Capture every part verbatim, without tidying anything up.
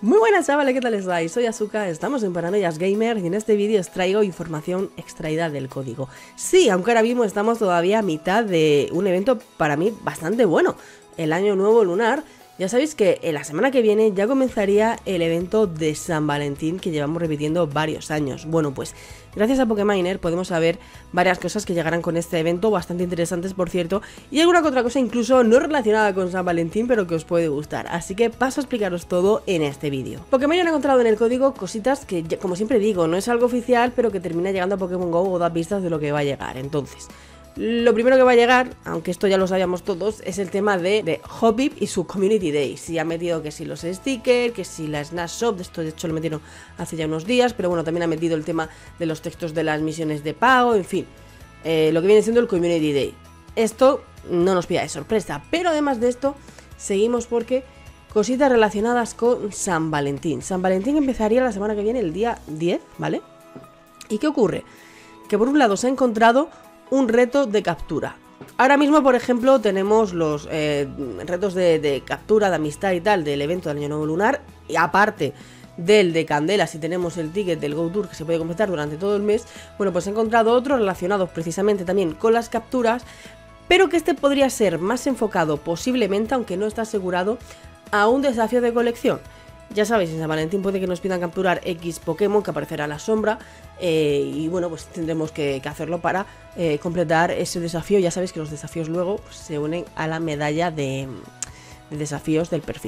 Muy buenas chavales, ¿qué tal estáis? Soy Asuka, estamos en Paranoias Gamer y en este vídeo os traigo información extraída del código. Sí, aunque ahora mismo estamos todavía a mitad de un evento para mí bastante bueno, el Año Nuevo Lunar. Ya sabéis que en la semana que viene ya comenzaría el evento de San Valentín que llevamos repitiendo varios años. Bueno, pues gracias a Pokeminer podemos saber varias cosas que llegarán con este evento, bastante interesantes por cierto, y alguna que otra cosa incluso no relacionada con San Valentín, pero que os puede gustar. Así que paso a explicaros todo en este vídeo. Pokeminer ha encontrado en el código cositas que, como siempre digo, no es algo oficial, pero que termina llegando a Pokémon GO o da pistas de lo que va a llegar. Entonces, lo primero que va a llegar, aunque esto ya lo sabíamos todos, es el tema de, de Hoppip y su Community Day. Si ha metido que si los stickers, que si la Snash Shop, esto de hecho lo metieron hace ya unos días, pero bueno, también ha metido el tema de los textos de las misiones de pago, en fin, eh, lo que viene siendo el Community Day. Esto no nos pilla de sorpresa, pero además de esto, seguimos porque cositas relacionadas con San Valentín. San Valentín empezaría la semana que viene, el día diez, ¿vale? ¿Y qué ocurre? Que por un lado se ha encontrado un reto de captura. Ahora mismo, por ejemplo, tenemos los eh, retos de, de captura, de amistad y tal del evento del Año Nuevo Lunar, y aparte del de Candela, si tenemos el ticket del Go Tour que se puede completar durante todo el mes. Bueno, pues he encontrado otros relacionados precisamente también con las capturas, pero que este podría ser más enfocado posiblemente, aunque no está asegurado, a un desafío de colección. Ya sabéis, en San Valentín puede que nos pidan capturar X Pokémon que aparecerá a la sombra, eh, y bueno, pues tendremos que, que hacerlo para eh, completar ese desafío. Ya sabéis que los desafíos luego pues, se unen a la medalla de, de desafíos del perfil.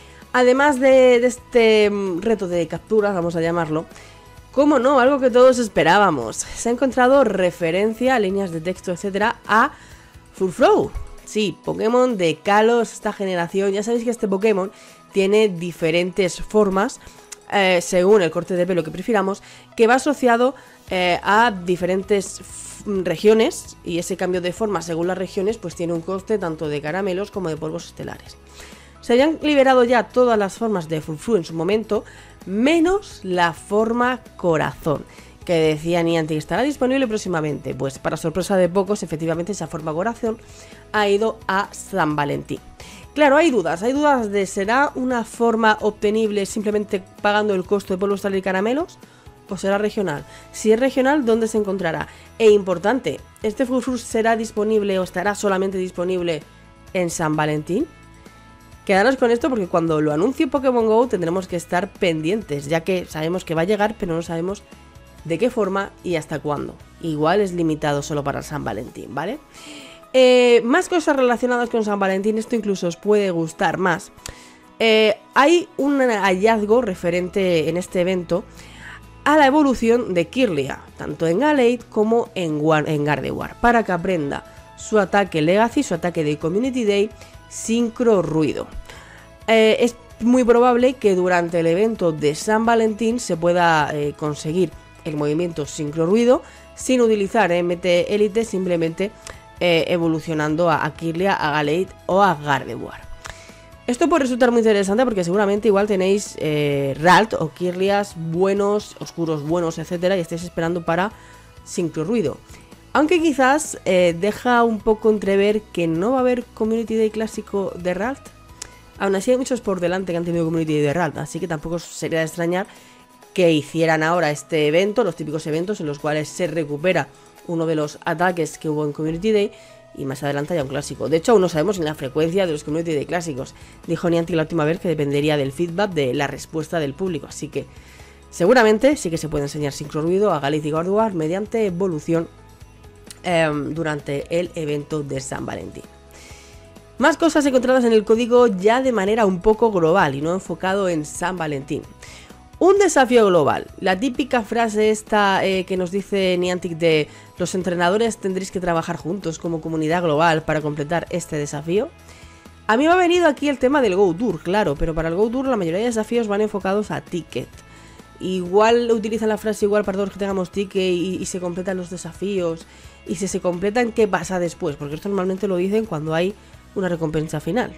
Además de, de este reto de capturas, vamos a llamarlo, como no, algo que todos esperábamos, se ha encontrado referencia a líneas de texto, etcétera, a Furfrou. Sí, Pokémon de Kalos, esta generación. Ya sabéis que este Pokémon tiene diferentes formas eh, según el corte de pelo que prefiramos, que va asociado eh, a diferentes regiones, y ese cambio de forma según las regiones pues tiene un coste tanto de caramelos como de polvos estelares. Se habían liberado ya todas las formas de Furfrou en su momento, menos la forma corazón, que decía Niantic estará disponible próximamente. Pues para sorpresa de pocos, efectivamente esa forma corazón ha ido a San Valentín. Claro, hay dudas, hay dudas de ¿será una forma obtenible simplemente pagando el costo de polvo estelar y caramelos? ¿O será regional? Si es regional, ¿dónde se encontrará? E importante, ¿este Furfrou será disponible o estará solamente disponible en San Valentín? Quedaros con esto porque cuando lo anuncie Pokémon GO tendremos que estar pendientes, ya que sabemos que va a llegar, pero no sabemos de qué forma y hasta cuándo. Igual es limitado solo para San Valentín, ¿vale? Eh, más cosas relacionadas con San Valentín, esto incluso os puede gustar más. Eh, hay un hallazgo referente en este evento a la evolución de Kirlia, tanto en Gallade como en, War, en Gardevoir, para que aprenda su ataque Legacy, su ataque de Community Day, Sincro Ruido. Eh, es muy probable que durante el evento de San Valentín se pueda eh, conseguir el movimiento Sincro Ruido sin utilizar M T Elite, simplemente eh, evolucionando a, a Kirlia, a Gallade o a Gardevoir. Esto puede resultar muy interesante porque seguramente igual tenéis eh, Ralt o Kirlias buenos, oscuros buenos, etcétera, y estáis esperando para Sincro Ruido. Aunque quizás eh, deja un poco entrever que no va a haber Community Day clásico de Ralt. Aún así hay muchos por delante que han tenido Community Day de Ralt, así que tampoco sería de extrañar que hicieran ahora este evento, los típicos eventos en los cuales se recupera uno de los ataques que hubo en Community Day y más adelante haya un clásico. De hecho, aún no sabemos ni la frecuencia de los Community Day clásicos. Dijo Niantic la última vez que dependería del feedback de la respuesta del público, así que seguramente sí que se puede enseñar Sincro Ruido a Gallade y Gardevoir mediante evolución eh, durante el evento de San Valentín. Más cosas encontradas en el código ya de manera un poco global y no enfocado en San Valentín. Un desafío global, la típica frase esta eh, que nos dice Niantic de los entrenadores tendréis que trabajar juntos como comunidad global para completar este desafío. A mí me ha venido aquí el tema del Go Tour, claro, pero para el Go Tour la mayoría de desafíos van enfocados a ticket. Igual utilizan la frase igual para todos los que tengamos ticket y, y se completan los desafíos. Y si se completan, ¿qué pasa después? Porque esto normalmente lo dicen cuando hay una recompensa final.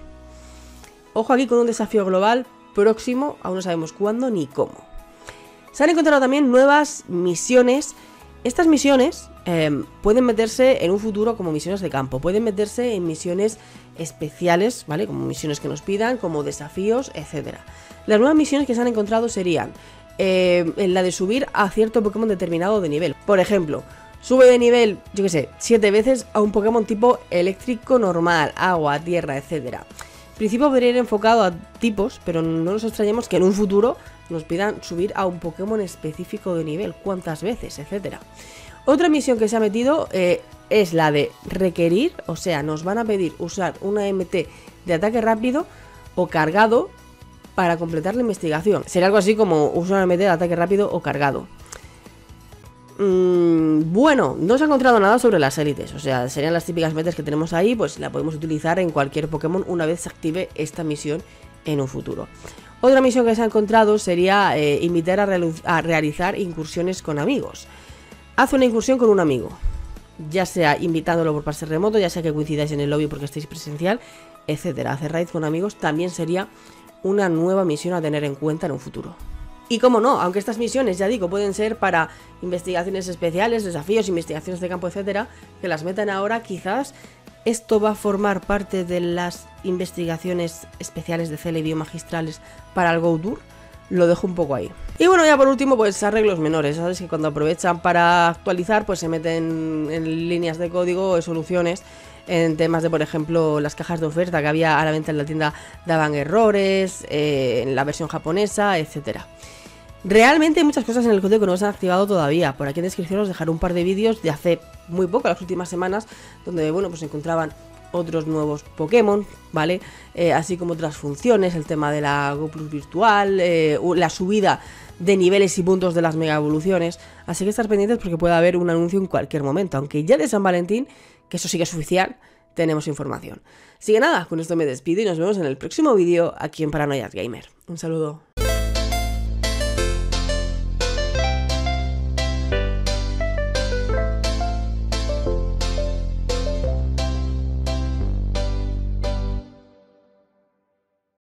Ojo aquí con un desafío global próximo, aún no sabemos cuándo ni cómo. Se han encontrado también nuevas misiones Estas misiones eh, pueden meterse en un futuro como misiones de campo, pueden meterse en misiones especiales, ¿vale? Como misiones que nos pidan, como desafíos, etcétera. Las nuevas misiones que se han encontrado serían eh, la de subir a cierto Pokémon determinado de nivel. Por ejemplo, sube de nivel, yo qué sé, siete veces a un Pokémon tipo eléctrico normal, agua, tierra, etcétera. En principio podría ir enfocado a tipos, pero no nos extrañemos que en un futuro nos pidan subir a un Pokémon específico de nivel, cuántas veces, etcétera. Otra misión que se ha metido eh, es la de requerir, o sea, nos van a pedir usar una M T de ataque rápido o cargado para completar la investigación. Será algo así como usar una M T de ataque rápido o cargado. Mm, bueno, no se ha encontrado nada sobre las élites, o sea, serían las típicas metas que tenemos ahí, pues la podemos utilizar en cualquier Pokémon una vez se active esta misión en un futuro. Otra misión que se ha encontrado sería eh, invitar a, a realizar incursiones con amigos. Haz una incursión con un amigo, ya sea invitándolo por pase remoto, ya sea que coincidáis en el lobby porque estéis presencial, etcétera. Hacer raids con amigos también sería una nueva misión a tener en cuenta en un futuro. Y como no, aunque estas misiones, ya digo, pueden ser para investigaciones especiales, desafíos, investigaciones de campo, etcétera, que las metan ahora, quizás esto va a formar parte de las investigaciones especiales de Celebi magistrales para el Go Tour. Lo dejo un poco ahí. Y bueno, ya por último, pues arreglos menores, ¿sabes? Que cuando aprovechan para actualizar, pues se meten en líneas de código o soluciones en temas de, por ejemplo, las cajas de oferta que había a la venta en la tienda daban errores, eh, en la versión japonesa, etcétera. Realmente hay muchas cosas en el código que no se han activado todavía. Por aquí en descripción os dejaré un par de vídeos de hace muy poco, las últimas semanas, donde, bueno, pues se encontraban otros nuevos Pokémon, ¿vale? Eh, así como otras funciones, el tema de la Go Plus virtual, eh, la subida de niveles y puntos de las mega evoluciones. Así que estar pendientes porque puede haber un anuncio en cualquier momento, aunque ya de San Valentín, que eso sí que es oficial, tenemos información. Así que nada, con esto me despido y nos vemos en el próximo vídeo aquí en Paranoias Gamer. Un saludo.